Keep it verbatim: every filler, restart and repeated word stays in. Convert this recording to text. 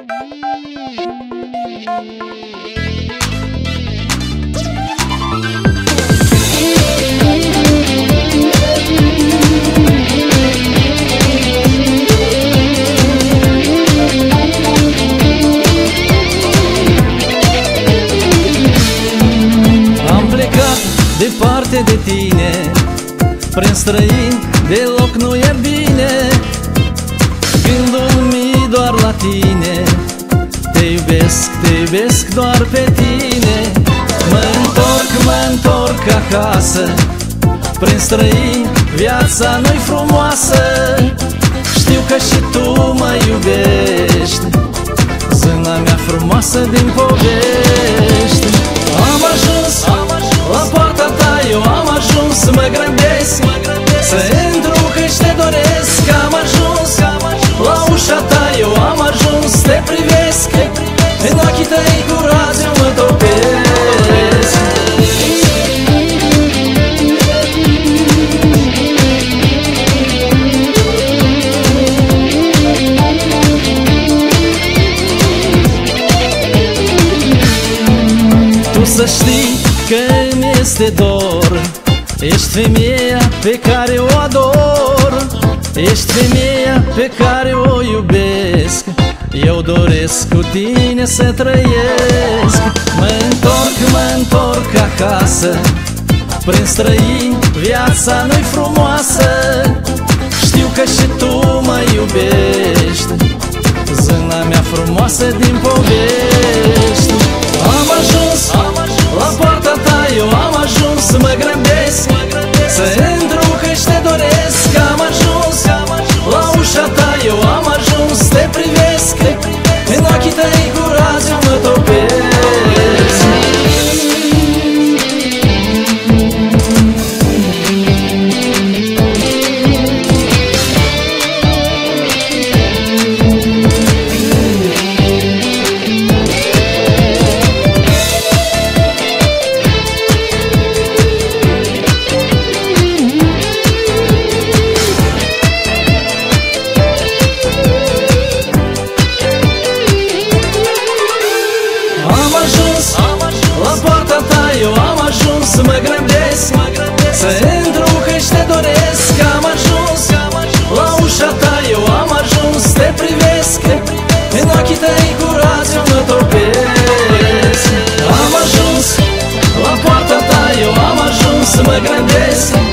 Departe de tine, prin străini, deloc nu e bine. Gândul mi doar la tine, te iubesc, te iubesc doar pe tine. Mă întorc, mă întorc acasă, prin străini, viața nu-i frumoasă. Știu că și tu mă iubești, zâna mea frumoasă din povești. Am ajuns la poarta ta, eu am ajuns să mă grăbesc, să intru că-și te doresc. Am ajuns la ușa ta, eu am ajuns să te privesc, în ochii tăi curați eu mă topesc. Tu să știi că mi este dor, ești femeia pe care o ador, ești femeia pe care o iubesc, eu doresc cu tine să trăiesc. Mă întorc, mă întorc acasă, prin străini, viața nu-i frumoasă. Știu că și tu mă iubești, zâna mea frumoasă din povești. Am ajuns la poarta ta, eu am ajuns să mă grăbesc, să intru că-și te doresc. Am ajuns la ușa ta, eu am ajuns să te privesc, în ochii tăi curați eu mă topesc. Eu am ajuns să mă grăbesc, să intru că-și te doresc. Am ajuns la ușa ta, eu am ajuns să te privesc, în ochii tăi curați eu mă topesc. Am ajuns la poarta ta, eu am ajuns să mă grăbesc,